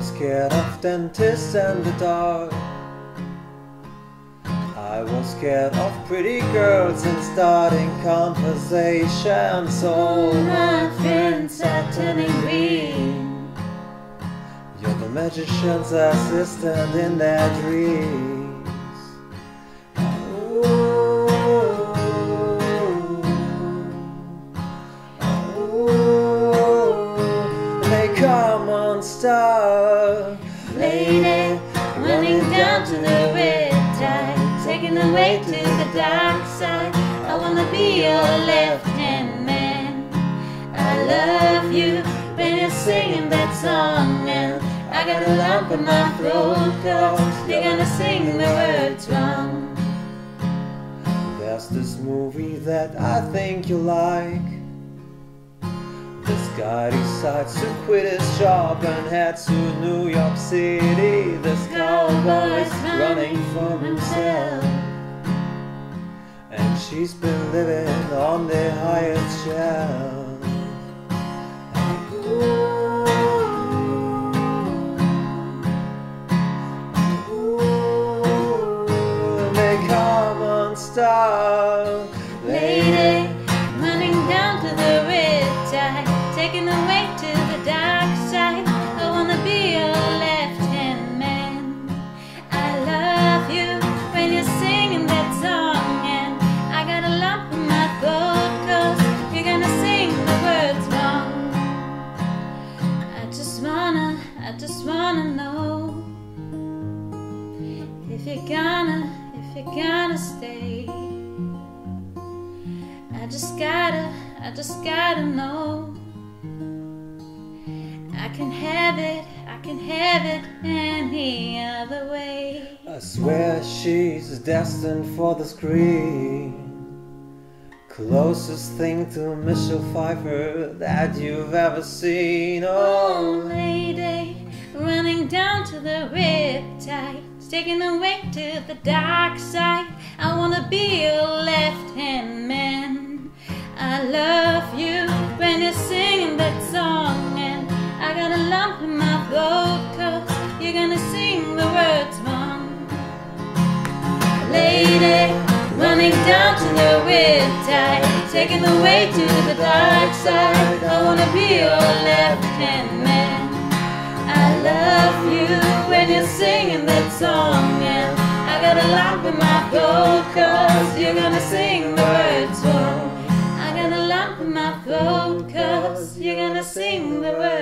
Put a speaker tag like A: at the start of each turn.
A: was scared of dentists and the dark. I was scared of pretty girls and starting conversations. All
B: my friends are turning green.
A: You're the magician's assistant in their dreams. Come on, star
B: Lady, running down to the red tide, taking the way to the dark side. I wanna be your left-hand man. I love you when you're singing that song, and I got a lump in my throat 'cause you're gonna sing the words wrong.
A: There's this movie that I think you like. This guy decides to quit his job and head to New York City. This cowboy's running from himself, and she's been living on the highest shelf. They come on, star
B: Lady, running down to the red tide, taking the way to the dark side. I wanna be your left-hand man. I love you when you're singing that song, and I got a lump in my throat 'cause you're gonna sing the words wrong. I just wanna know if you're gonna stay. I just gotta know. I can have it any other way.
A: I swear she's destined for the screen. Closest thing to Michelle Pfeiffer that you've ever seen.
B: Oh, lady, running down to the riptide, taking the way to the dark side. I wanna be your left-hand man. I love you when you're singing that song, and I got a lump in my throat 'cause you're gonna sing the words wrong. Lady, running down to the riptide, taking the way to the dark side. I wanna be your left-hand man. I love you when you're singing that song, and I got a lump in my throat 'cause you're gonna sing the words wrong. I got a lump in my throat 'cause you're gonna sing the words